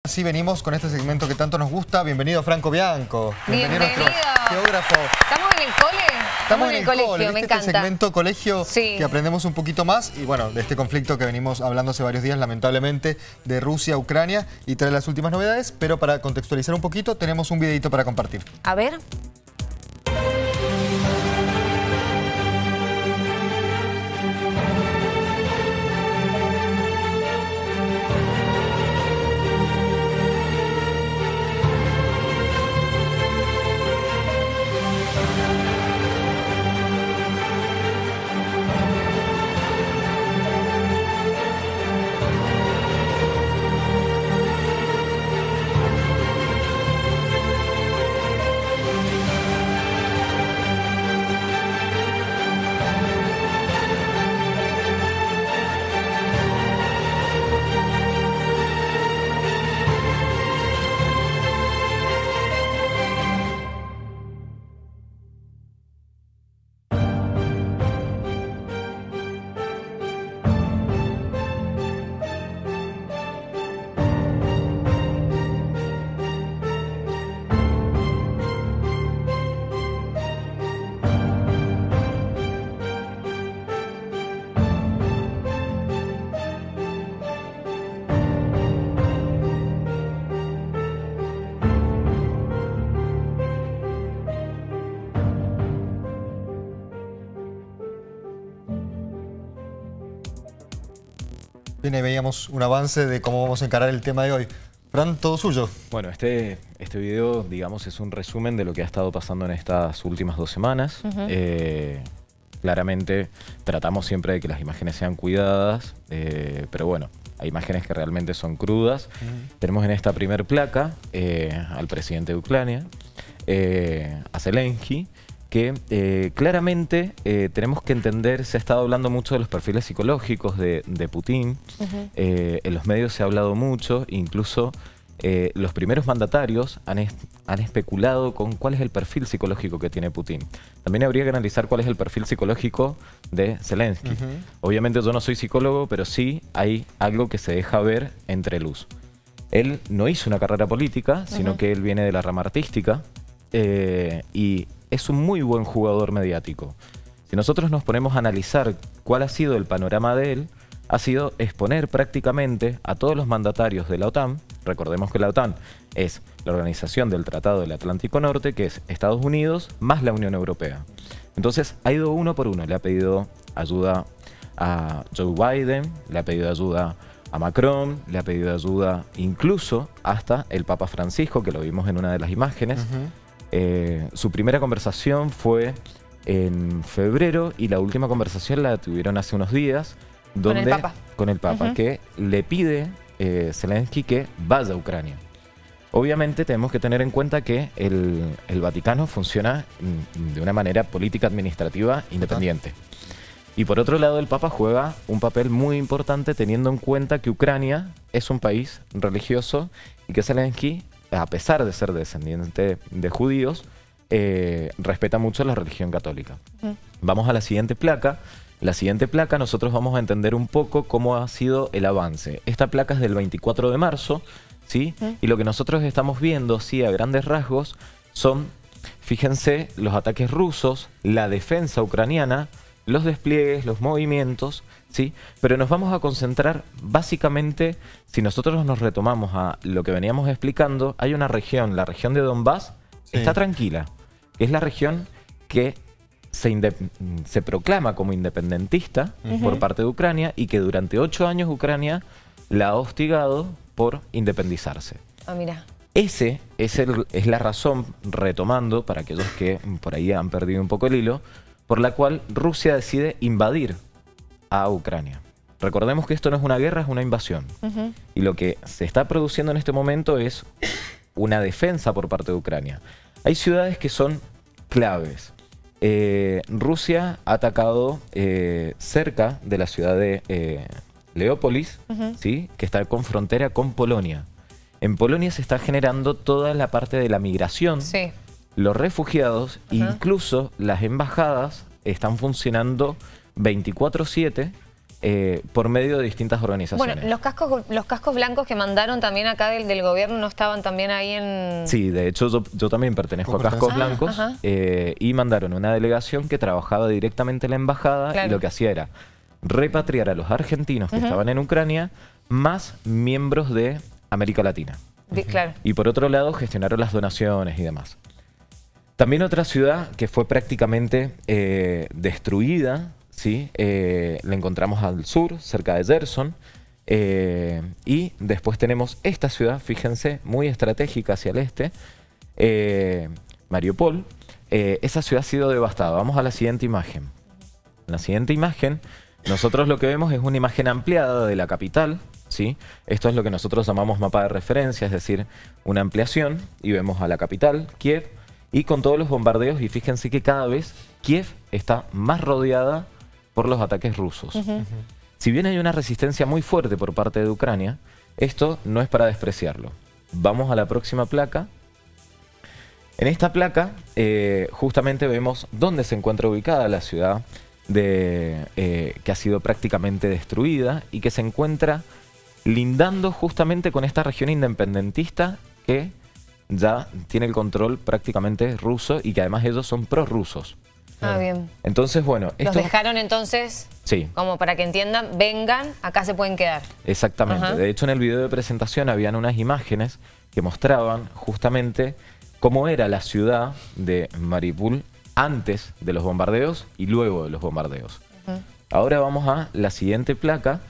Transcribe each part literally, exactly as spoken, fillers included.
Así venimos con este segmento que tanto nos gusta. Bienvenido Franco Bianco. Bienvenido. Bienvenido nuestro geógrafo. ¿Estamos en el cole? Estamos, Estamos en el, el colegio, cole, me ¿viste? encanta. Este segmento colegio Sí. que aprendemos un poquito más. Y bueno, de este conflicto que venimos hablando hace varios días, lamentablemente, de Rusia a Ucrania. Y trae las últimas novedades. Pero para contextualizar un poquito, tenemos un videito para compartir. A ver. Bien, ahí veíamos un avance de cómo vamos a encarar el tema de hoy. Fran, todo suyo. Bueno, este, este video, digamos, es un resumen de lo que ha estado pasando en estas últimas dos semanas. Uh-huh. eh, claramente tratamos siempre de que las imágenes sean cuidadas, eh, pero bueno, hay imágenes que realmente son crudas. Uh-huh. Tenemos en esta primer placa eh, al presidente de Ucrania, eh, a Zelensky, que eh, claramente eh, tenemos que entender, se ha estado hablando mucho de los perfiles psicológicos de, de Putin, uh-huh. eh, en los medios se ha hablado mucho, incluso eh, los primeros mandatarios han, es, han especulado con cuál es el perfil psicológico que tiene Putin. También habría que analizar cuál es el perfil psicológico de Zelensky. Uh-huh. Obviamente yo no soy psicólogo, pero sí hay algo que se deja ver entre luz. Él no hizo una carrera política, sino uh-huh. que él viene de la rama artística eh, y es un muy buen jugador mediático. Si nosotros nos ponemos a analizar cuál ha sido el panorama de él, ha sido exponer prácticamente a todos los mandatarios de la OTAN. Recordemos que la OTAN es la organización del Tratado del Atlántico Norte, que es Estados Unidos más la Unión Europea. Entonces ha ido uno por uno. Le ha pedido ayuda a Joe Biden, le ha pedido ayuda a Macron, le ha pedido ayuda incluso hasta el Papa Francisco, que lo vimos en una de las imágenes. Uh-huh. Eh, su primera conversación fue en febrero y la última conversación la tuvieron hace unos días donde, con el Papa, con el Papa uh-huh. que le pide eh, Zelensky que vaya a Ucrania. Obviamente tenemos que tener en cuenta que el, el Vaticano funciona de una manera política administrativa independiente. Uh-huh. Y por otro lado el Papa juega un papel muy importante teniendo en cuenta que Ucrania es un país religioso y que Zelensky, a pesar de ser descendiente de judíos, eh, respeta mucho la religión católica. Uh-huh. Vamos a la siguiente placa. La siguiente placa nosotros vamos a entender un poco cómo ha sido el avance. Esta placa es del veinticuatro de marzo, ¿sí? Uh-huh. Y lo que nosotros estamos viendo, sí, a grandes rasgos, son, fíjense, los ataques rusos, la defensa ucraniana, los despliegues, los movimientos, ¿sí? Pero nos vamos a concentrar básicamente, si nosotros nos retomamos a lo que veníamos explicando, hay una región, la región de Donbass, sí. está tranquila. Es la región que se, se proclama como independentista uh-huh. por parte de Ucrania y que durante ocho años Ucrania la ha hostigado por independizarse. Ah, mira. Ese es, el, es la razón, retomando, para aquellos que por ahí han perdido un poco el hilo, por la cual Rusia decide invadir a Ucrania. Recordemos que esto no es una guerra, es una invasión. Uh-huh. Y lo que se está produciendo en este momento es una defensa por parte de Ucrania. Hay ciudades que son claves. Eh, Rusia ha atacado eh, cerca de la ciudad de eh, Leópolis, uh-huh. ¿sí? que está con frontera con Polonia. En Polonia se está generando toda la parte de la migración. Sí. Los refugiados, uh-huh. incluso las embajadas, están funcionando veinticuatro siete eh, por medio de distintas organizaciones. Bueno, los cascos, los cascos blancos que mandaron también acá del, del gobierno no estaban también ahí en... Sí, de hecho yo, yo también pertenezco a Cascos Ah, Blancos eh, y mandaron una delegación que trabajaba directamente en la embajada Claro. y lo que hacía era repatriar a los argentinos que Ujú. estaban en Ucrania más miembros de América Latina. Di- Claro. Y por otro lado gestionaron las donaciones y demás. También otra ciudad que fue prácticamente eh, destruida, ¿sí? Eh, la encontramos al sur, cerca de Gerson. Eh, y después tenemos esta ciudad, fíjense, muy estratégica hacia el este, eh, Mariupol. Eh, esa ciudad ha sido devastada. Vamos a la siguiente imagen. En la siguiente imagen, nosotros lo que vemos es una imagen ampliada de la capital, ¿sí? Esto es lo que nosotros llamamos mapa de referencia, es decir, una ampliación, y vemos a la capital, Kiev, y con todos los bombardeos, y fíjense que cada vez Kiev está más rodeada por los ataques rusos. Ujú. Si bien hay una resistencia muy fuerte por parte de Ucrania, esto no es para despreciarlo. Vamos a la próxima placa. En esta placa eh, justamente vemos dónde se encuentra ubicada la ciudad de, eh, que ha sido prácticamente destruida y que se encuentra lindando justamente con esta región independentista que ya tiene el control prácticamente ruso y que además ellos son prorrusos. Ah, bien. Entonces, bueno, Los esto... dejaron entonces, Sí. como para que entiendan, vengan, acá se pueden quedar. Exactamente. Ajá. De hecho, en el video de presentación habían unas imágenes que mostraban justamente cómo era la ciudad de Mariupol antes de los bombardeos y luego de los bombardeos. Ujú. Ahora vamos a la siguiente placa.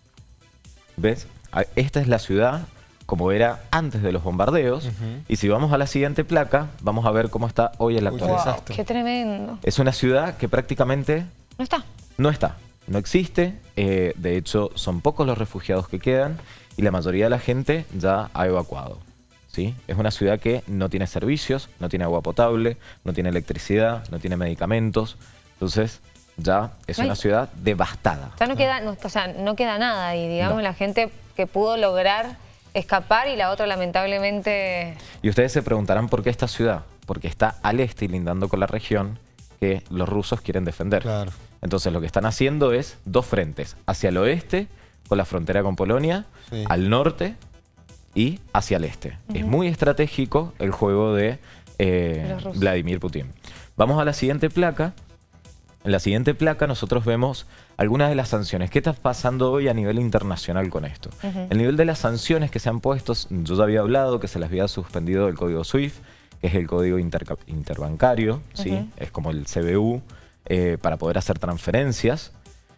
¿Ves? A- Esta es la ciudad como era antes de los bombardeos. Ujú. Y si vamos a la siguiente placa, vamos a ver cómo está hoy en la Uy, actualidad. qué Wow, desastre. qué tremendo. Es una ciudad que prácticamente No está. no está, no existe. Eh, de hecho, son pocos los refugiados que quedan y la mayoría de la gente ya ha evacuado. ¿Sí? Es una ciudad que no tiene servicios, no tiene agua potable, no tiene electricidad, no tiene medicamentos. Entonces, ya es No hay- una ciudad devastada. Ya no queda, no, o sea, no queda nada y digamos No. la gente que pudo lograr escapar y la otra lamentablemente... Y ustedes se preguntarán por qué esta ciudad, porque está al este y lindando con la región que los rusos quieren defender. Claro. Entonces lo que están haciendo es dos frentes, hacia el oeste, con la frontera con Polonia, Sí. al norte y hacia el este. Es muy estratégico el juego de eh, Los rusos. Vladimir Putin. Vamos a la siguiente placa. En la siguiente placa nosotros vemos algunas de las sanciones. ¿Qué está pasando hoy a nivel internacional con esto? Ujú. El nivel de las sanciones que se han puesto, yo ya había hablado que se les había suspendido el código SWIFT, que es el código interca- interbancario, ¿sí? Ujú. Es como el C B U, eh, para poder hacer transferencias.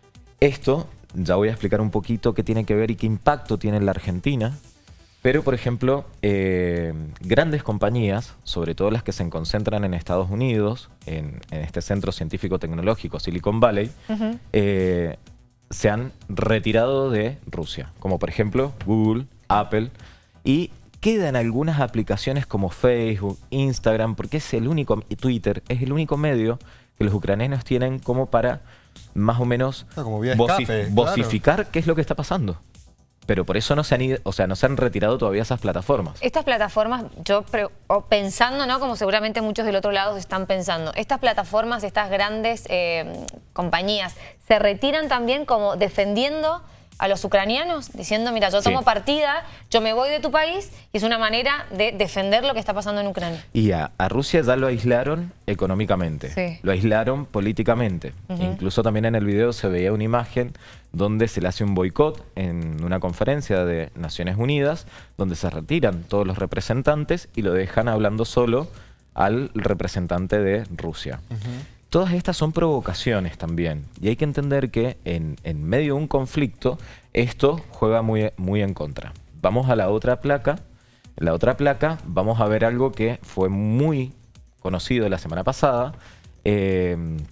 Esto, ya voy a explicar un poquito qué tiene que ver y qué impacto tiene en la Argentina. Pero, por ejemplo, eh, grandes compañías, sobre todo las que se concentran en Estados Unidos, en, en este centro científico-tecnológico Silicon Valley, Ujú. eh, se han retirado de Rusia, como por ejemplo Google, Apple, y quedan algunas aplicaciones como Facebook, Instagram, porque es el único, y Twitter, es el único medio que los ucranianos tienen como para más o menos Ah, como vía vocif- escape, claro. vocificar qué es lo que está pasando. Pero por eso no se han ido, o sea, no se han retirado todavía esas plataformas. Estas plataformas, yo pre- o pensando, ¿no? Como seguramente muchos del otro lado están pensando, estas plataformas, estas grandes eh, compañías, ¿se retiran también como defendiendo a los ucranianos? Diciendo, mira, yo tomo Sí. partida, yo me voy de tu país y es una manera de defender lo que está pasando en Ucrania. Y a, a Rusia ya lo aislaron económicamente, Sí. lo aislaron políticamente. Ujú. Incluso también en el video se veía una imagen donde se le hace un boicot en una conferencia de Naciones Unidas, donde se retiran todos los representantes y lo dejan hablando solo al representante de Rusia. Todas estas son provocaciones también. Y hay que entender que en, en medio de un conflicto, esto juega muy, muy en contra. Vamos a la otra placa. En la otra placa vamos a ver algo que fue muy conocido la semana pasada. Eh,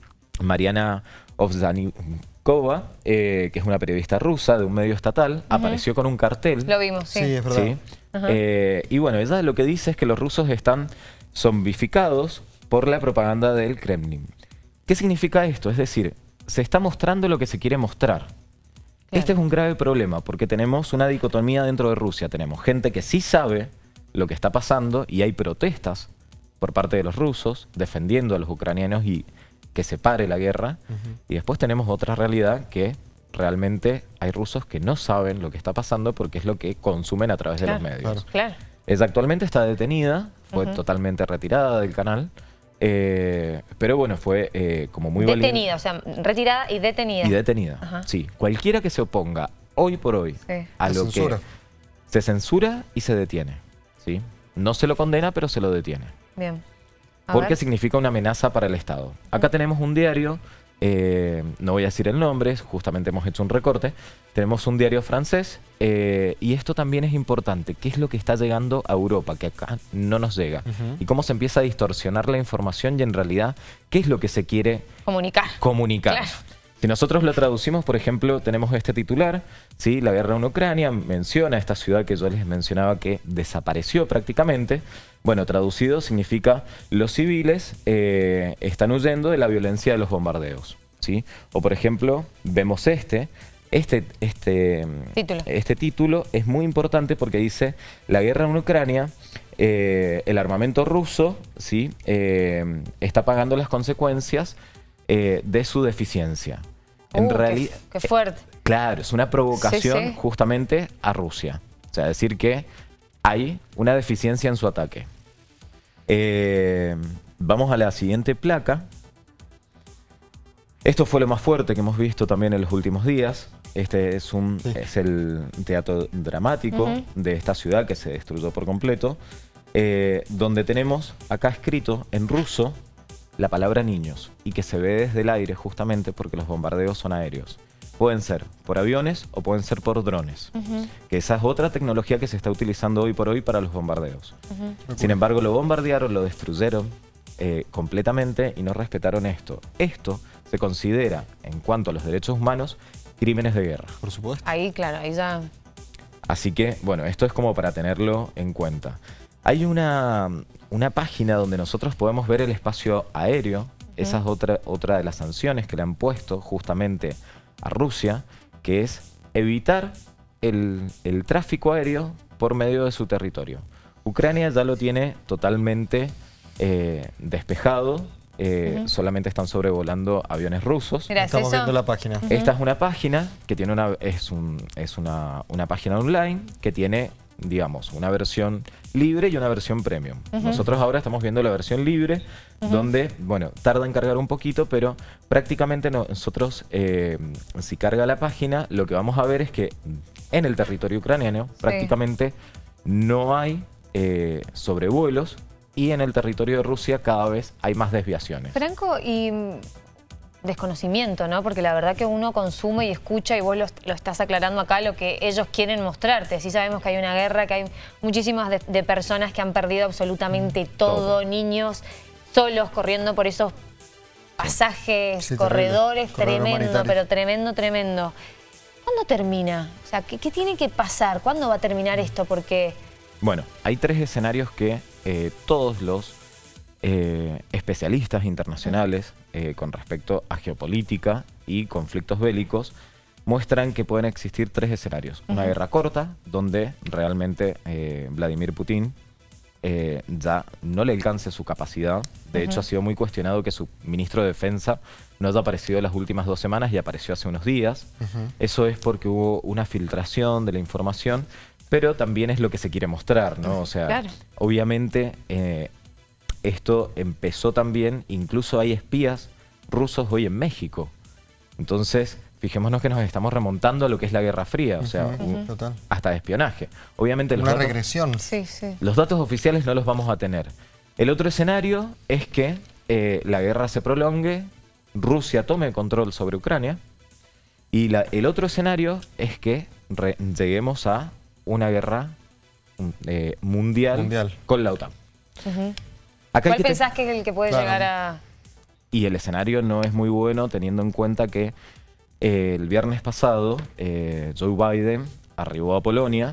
Mariana Ovzhanikova, eh, que es una periodista rusa de un medio estatal, apareció con un cartel. Lo vimos, sí. Sí, es verdad. Sí. Ajá. Eh, y bueno, ella lo que dice es que los rusos están zombificados por la propaganda del Kremlin. ¿Qué significa esto? Es decir, se está mostrando lo que se quiere mostrar. Este es un grave problema porque tenemos una dicotomía dentro de Rusia. Tenemos gente que sí sabe lo que está pasando y hay protestas por parte de los rusos defendiendo a los ucranianos y que se pare la guerra. Y después tenemos otra realidad que realmente hay rusos que no saben lo que está pasando porque es lo que consumen a través claro, de los medios. Claro. claro. Ella actualmente está detenida, fue uh-huh. totalmente retirada del canal, eh, pero bueno, fue eh, como muy valiente. Detenida, o sea, retirada y detenida. Y detenida, uh-huh. sí. Cualquiera que se oponga hoy por hoy sí. a lo censura. que se censura y se detiene, ¿sí? No se lo condena, pero se lo detiene. Bien. A porque ver. significa una amenaza para el Estado. Acá uh-huh. tenemos un diario, eh, no voy a decir el nombre, justamente hemos hecho un recorte. Tenemos un diario francés eh, y esto también es importante. ¿Qué es lo que está llegando a Europa? Que acá no nos llega. Uh-huh. Y cómo se empieza a distorsionar la información y en realidad, ¿qué es lo que se quiere comunicar? Comunicar. Claro. Si nosotros lo traducimos, por ejemplo, tenemos este titular, ¿sí? La guerra en Ucrania menciona esta ciudad que yo les mencionaba que desapareció prácticamente. Bueno, traducido significa los civiles eh, están huyendo de la violencia de los bombardeos, ¿sí? O por ejemplo, vemos este, este, este, título. este título es muy importante porque dice la guerra en Ucrania, eh, el armamento ruso, ¿sí? eh, está pagando las consecuencias Eh, de su deficiencia. En uh, realidad, qué, qué fuerte. Eh, claro, es una provocación sí, sí. justamente a Rusia. O sea, decir que hay una deficiencia en su ataque. Eh, vamos a la siguiente placa. Esto fue lo más fuerte que hemos visto también en los últimos días. Este es, un, sí. es el teatro dramático uh-huh. de esta ciudad que se destruyó por completo. Eh, donde tenemos acá escrito en ruso la palabra niños y que se ve desde el aire justamente porque los bombardeos son aéreos. Pueden ser por aviones o pueden ser por drones. Uh-huh. Que esa es otra tecnología que se está utilizando hoy por hoy para los bombardeos. Uh-huh. Sin embargo, lo bombardearon, lo destruyeron eh, completamente y no respetaron esto. Esto se considera, en cuanto a los derechos humanos, crímenes de guerra. Por supuesto. Ahí, claro, ahí ya... Así que, bueno, esto es como para tenerlo en cuenta. Hay una, una página donde nosotros podemos ver el espacio aéreo. Uh-huh. Esa es otra, otra de las sanciones que le han puesto justamente a Rusia, que es evitar el, el tráfico aéreo por medio de su territorio. Ucrania ya lo tiene totalmente eh, despejado. Eh, uh-huh. Solamente están sobrevolando aviones rusos. Mira, Estamos eso? viendo la página. Uh-huh. Esta es una página que tiene una, es, un, es una, una página online que tiene, digamos, una versión libre y una versión premium. Uh-huh. Nosotros ahora estamos viendo la versión libre, uh-huh. donde, bueno, tarda en cargar un poquito, pero prácticamente nosotros, eh, si carga la página, lo que vamos a ver es que en el territorio ucraniano sí. prácticamente no hay eh, sobrevuelos y en el territorio de Rusia cada vez hay más desviaciones. Franco, y desconocimiento, ¿no? Porque la verdad que uno consume y escucha y vos lo, lo estás aclarando acá lo que ellos quieren mostrarte. Sí sabemos que hay una guerra, que hay muchísimas de, de personas que han perdido absolutamente todo, todo. Niños solos corriendo por esos pasajes, sí, corredores, tremendo, pero tremendo, tremendo. ¿Cuándo termina? O sea, ¿qué, qué tiene que pasar? ¿Cuándo va a terminar esto? Porque... Bueno, hay tres escenarios que eh, todos los eh, especialistas internacionales eh, con respecto a geopolítica y conflictos bélicos muestran que pueden existir tres escenarios. Uh-huh. Una guerra corta, donde realmente eh, Vladimir Putin eh, ya no le alcance su capacidad. De uh-huh. hecho, ha sido muy cuestionado que su ministro de Defensa no haya aparecido las últimas dos semanas y apareció hace unos días. Uh-huh. Eso es porque hubo una filtración de la información, pero también es lo que se quiere mostrar, ¿no? O sea, claro. obviamente eh, esto empezó también, incluso hay espías rusos hoy en México. Entonces, fijémonos que nos estamos remontando a lo que es la Guerra Fría, o sea, uh-huh. un, hasta de espionaje. Obviamente los Una datos, regresión. Sí, sí. Los datos oficiales no los vamos a tener. El otro escenario es que eh, la guerra se prolongue, Rusia tome control sobre Ucrania, y la, el otro escenario es que re, lleguemos a una guerra eh, mundial, mundial con la OTAN. Uh-huh. Acá ¿Cuál pensás que es el que puede claro. llegar a...? Y el escenario no es muy bueno teniendo en cuenta que eh, el viernes pasado eh, Joe Biden arribó a Polonia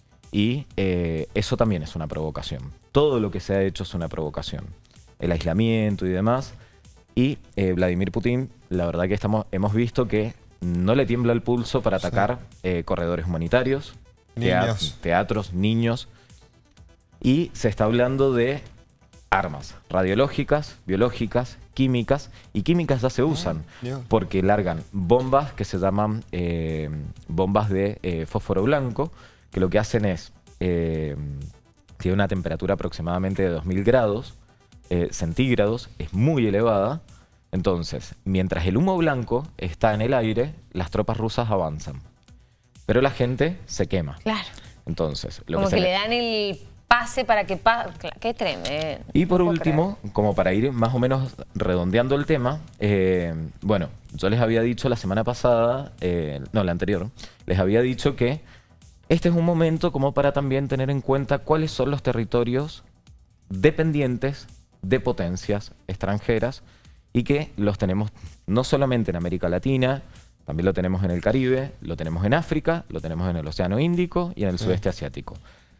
y eh, eso también es una provocación. Todo lo que se ha hecho es una provocación. El aislamiento y demás. Y eh, Vladimir Putin, la verdad que estamos, hemos visto que no le tiembla el pulso para atacar sí. eh, corredores humanitarios, niños. teatros, niños. Y se está hablando de armas radiológicas, biológicas, químicas, y químicas ya se usan Dios. porque largan bombas que se llaman eh, bombas de eh, fósforo blanco, que lo que hacen es, eh, tiene una temperatura aproximadamente de dos mil grados eh, centígrados, es muy elevada. Entonces, mientras el humo blanco está en el aire, las tropas rusas avanzan, pero la gente se quema. Claro. Entonces, lo Como que, que, se le dan el pase para que pase. Qué tremendo. Y por No puedo último, como para ir más o menos redondeando el tema, eh, bueno, yo les había dicho la semana pasada, eh, no, la anterior, les había dicho que este es un momento como para también tener en cuenta cuáles son los territorios dependientes de potencias extranjeras y que los tenemos no solamente en América Latina, también lo tenemos en el Caribe, lo tenemos en África, lo tenemos en el Océano Índico y en el Sí. sudeste asiático.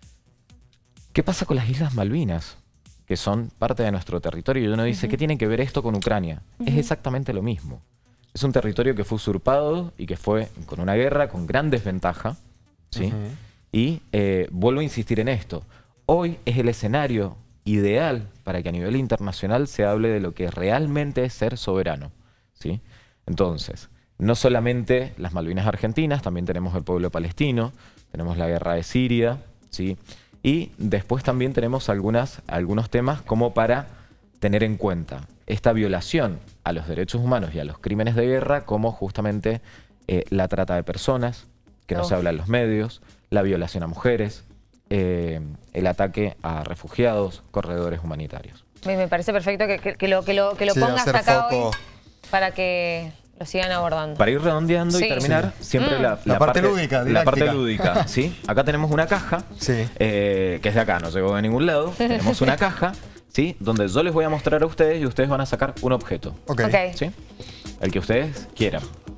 ¿Qué pasa con las Islas Malvinas? Que son parte de nuestro territorio. Y uno dice, uh-huh. ¿qué tiene que ver esto con Ucrania? Uh-huh. Es exactamente lo mismo. Es un territorio que fue usurpado y que fue con una guerra con gran desventaja, ¿sí? Uh-huh. Y eh, vuelvo a insistir en esto. Hoy es el escenario ideal para que a nivel internacional se hable de lo que realmente es ser soberano, ¿sí? Entonces, no solamente las Malvinas argentinas, también tenemos el pueblo palestino, tenemos la guerra de Siria, ¿sí? Y después también tenemos algunas, algunos temas como para tener en cuenta esta violación a los derechos humanos y a los crímenes de guerra, como justamente eh, la trata de personas, que no oh. se habla en los medios, la violación a mujeres, eh, el ataque a refugiados, corredores humanitarios. Me parece perfecto que, que, que lo, que lo, que lo sí, pongas acá foco. hoy para que lo sigan abordando. Para ir redondeando sí. y terminar, sí. siempre mm. la, la, la parte, parte lúdica, La parte lúdica, ¿sí? Acá tenemos una caja, sí. eh, que es de acá, no llegó de ningún lado. Tenemos una caja, ¿sí? Donde yo les voy a mostrar a ustedes y ustedes van a sacar un objeto. Ok. okay. ¿Sí? El que ustedes quieran.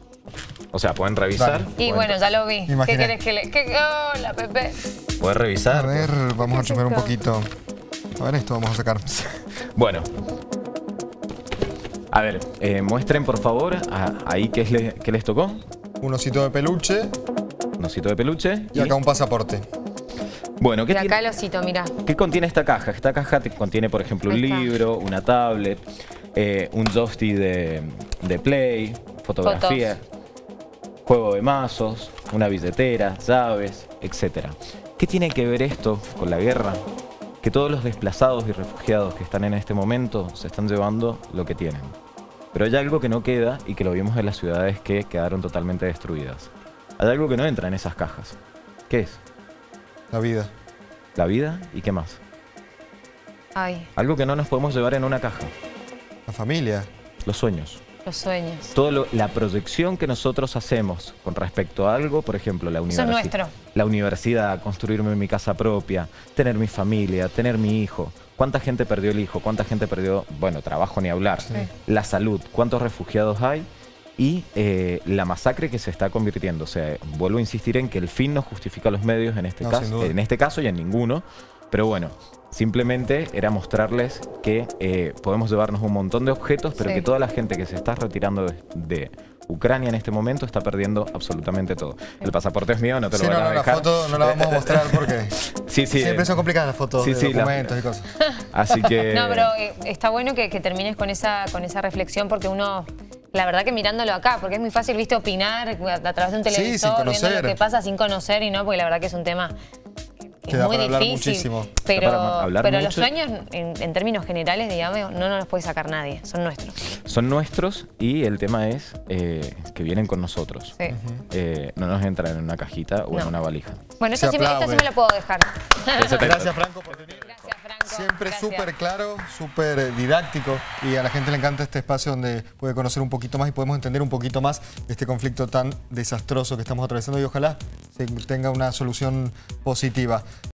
O sea, pueden revisar. Vale. Y pueden... bueno, ya lo vi. Imaginé. ¿Qué querés que le...? ¿Qué... Hola, Pepe. Pueden revisar. A ver, vamos a chupar un poquito. A ver, esto vamos a sacar. Bueno. A ver, eh, muestren por favor a, ahí qué, le, qué les tocó. Un osito de peluche. Un osito de peluche. Y, y acá un pasaporte. Bueno, ¿qué y acá tiene, el osito, mira. ¿Qué contiene esta caja? Esta caja te contiene, por ejemplo, un libro, una tablet, eh, un joystick de, de Play, fotografía, Fotos. juego de mazos, una billetera, llaves, etcétera. ¿Qué tiene que ver esto con la guerra? Que todos los desplazados y refugiados que están en este momento se están llevando lo que tienen. Pero hay algo que no queda y que lo vimos en las ciudades que quedaron totalmente destruidas. Hay algo que no entra en esas cajas. ¿Qué es? La vida. La vida y qué más. Ay. Algo que no nos podemos llevar en una caja. La familia. Los sueños. Los sueños. Todo lo, la proyección que nosotros hacemos con respecto a algo, por ejemplo, la universidad. Eso es nuestro. La universidad, construirme mi casa propia, tener mi familia, tener mi hijo. ¿Cuánta gente perdió el hijo? ¿Cuánta gente perdió, bueno, trabajo ni hablar? Sí. La salud. ¿Cuántos refugiados hay? Y eh, la masacre que se está convirtiendo. O sea, vuelvo a insistir en que el fin no justifica los medios en este, no, caso, en este caso y en ninguno. Pero bueno, simplemente era mostrarles que eh, podemos llevarnos un montón de objetos, pero sí. que toda la gente que se está retirando de, de Ucrania en este momento está perdiendo absolutamente todo. El pasaporte es mío, no te sí, lo van no, a no, dejar. La foto no la vamos a mostrar porque sí, sí, siempre eh, son complicadas las fotos sí, de sí, documentos la, y cosas. Así que... No, pero eh, está bueno que, que termines con esa, con esa reflexión porque uno... La verdad que mirándolo acá, porque es muy fácil, viste, opinar a, a través de un televisor, sí, viendo lo que pasa sin conocer y no, porque la verdad que es un tema que es muy para difícil. Muchísimo. Pero, pero mucho. Los sueños, en, en términos generales, digamos, no nos los puede sacar nadie, son nuestros. Son nuestros y el tema es eh, que vienen con nosotros. Sí. Uh-huh. eh, no nos entran en una cajita o no. en una valija. Bueno, esta sí, esta sí me la puedo dejar. Gracias, Franco, por venir. Gracias, Franco. Siempre Gracias. súper claro, súper didáctico y a la gente le encanta este espacio donde puede conocer un poquito más y podemos entender un poquito más de este conflicto tan desastroso que estamos atravesando y ojalá se tenga una solución positiva.